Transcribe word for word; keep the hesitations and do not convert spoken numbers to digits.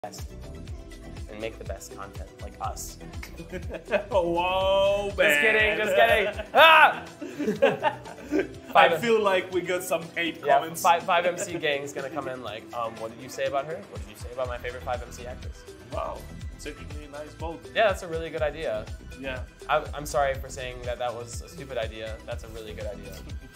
best and make the best content, like us. Whoa, man. Just kidding, just kidding. Ah! I feel like we got some hate yeah, comments. Five, five M C gang's gonna come in like, um, what did you say about her? What did you say about my favorite five M C actress? Wow, it's a really nice vote. Yeah, that's a really good idea. Yeah. I, I'm sorry for saying that that was a stupid idea. That's a really good idea.